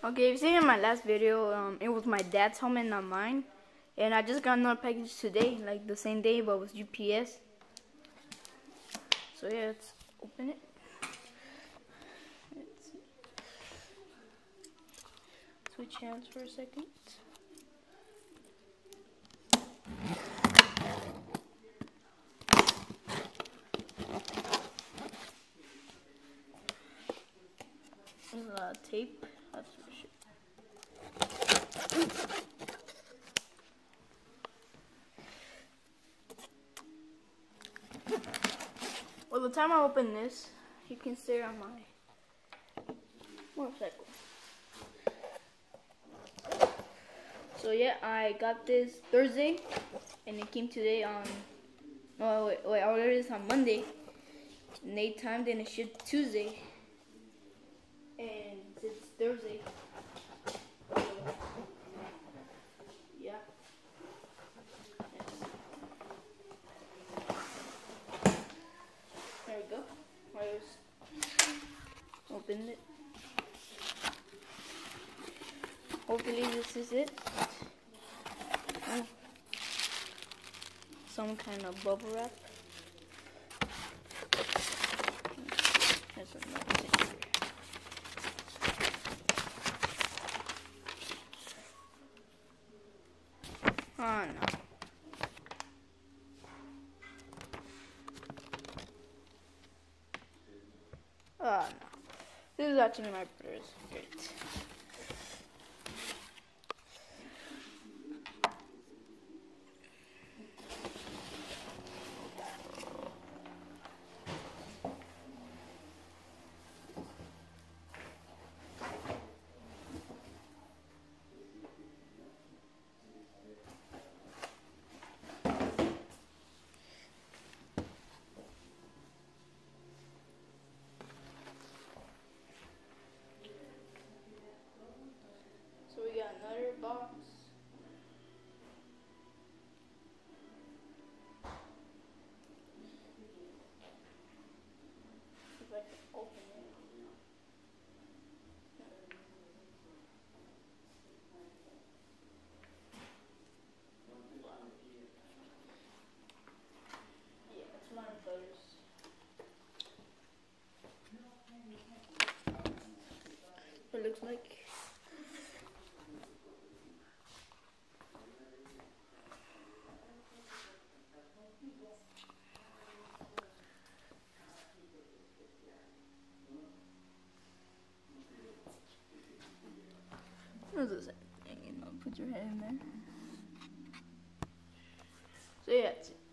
Okay, you've seen in my last video, it was my dad's helmet, not mine. And I just got another package today, like the same day, but with UPS. So yeah, let's open it. Let's switch hands for a second. There's a lot of tape, that's for sure. Well, the time I open this, you can stare on my motorcycle. So yeah, I got this Thursday, and it came today on, no wait, I ordered this on Monday, and they timed and it shipped Tuesday, and it's Thursday. So, yeah. There we go. I just opened it. Hopefully this is it. Oh. Some kind of bubble wrap. There's another thing here. Oh no. Oh no. This is actually my brother's. Great. So we got another box. If I can open it. Yeah, it's my brother's. It looks like. What is this? Put your head in there. So yeah, that's it.